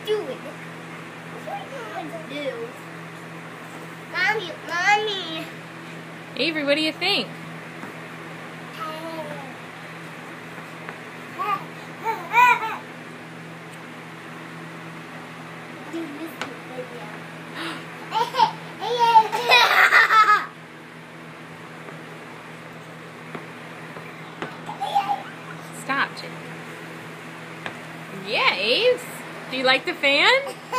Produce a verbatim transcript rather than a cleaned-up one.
doing? What are you going to do? Mommy, Mommy. Avery, what do you think? Stop, Jake. Yeah, Aves. Do you like the fan?